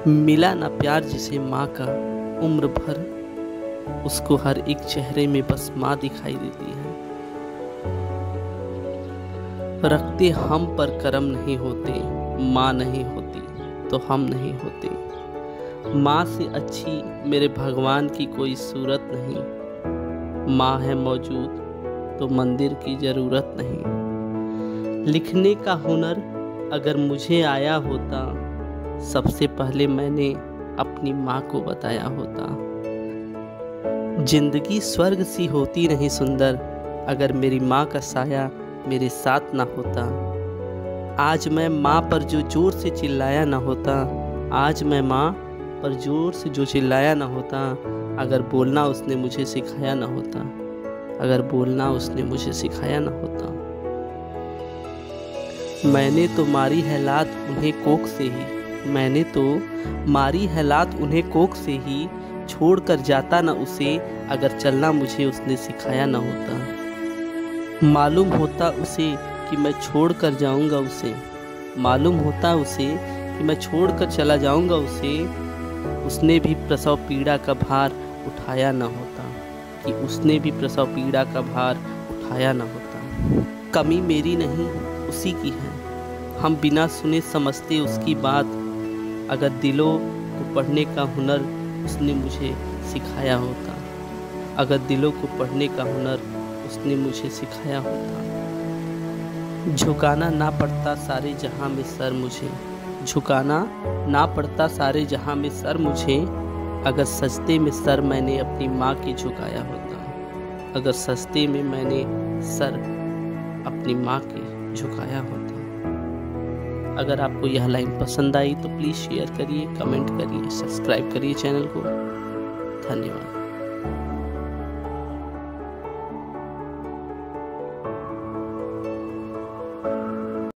मिला ना प्यार जिसे माँ का उम्र भर, उसको हर एक चेहरे में बस माँ दिखाई देती है। रखते हम पर करम नहीं होते, माँ नहीं होती तो हम नहीं होते। माँ से अच्छी मेरे भगवान की कोई सूरत नहीं। माँ है मौजूद तो मंदिर की ज़रूरत नहीं। लिखने का हुनर अगर मुझे आया होता, सबसे पहले मैंने अपनी माँ को बताया होता। जिंदगी स्वर्ग सी होती नहीं सुंदर, अगर मेरी माँ का साया मेरे साथ ना होता। आज मैं माँ पर जो जोर से चिल्लाया ना होता, आज मैं माँ पर जोर से जो चिल्लाया ना होता, अगर बोलना उसने मुझे सिखाया ना होता, अगर बोलना उसने मुझे सिखाया ना होता। मैंने तो मारी है लात उन्हें कोख से ही, मैंने तो मारी है लात उन्हें कोख से ही, छोड़ कर जाता ना उसे, अगर चलना मुझे उसने सिखाया ना होता। मालूम होता उसे कि मैं छोड़ कर जाऊंगा उसे, मालूम होता उसे कि मैं छोड़ कर चला जाऊंगा उसे, उसने भी प्रसव पीड़ा का भार उठाया ना होता, कि उसने भी प्रसव पीड़ा का भार उठाया ना होता। कमी मेरी नहीं उसी की है, हम बिना सुने समझते उसकी बात, अगर दिलों को पढ़ने का हुनर उसने मुझे सिखाया होता, अगर दिलों को पढ़ने का हुनर उसने मुझे सिखाया होता। झुकाना ना पड़ता सारे जहां में सर मुझे, झुकाना ना पड़ता सारे जहां में सर मुझे, अगर सजदे में सर मैंने अपनी माँ के झुकाया होता, अगर सजदे में मैंने सर अपनी माँ के झुकाया होता। अगर आपको यह लाइन पसंद आई तो प्लीज़ शेयर करिए, कमेंट करिए, सब्सक्राइब करिए चैनल को। धन्यवाद।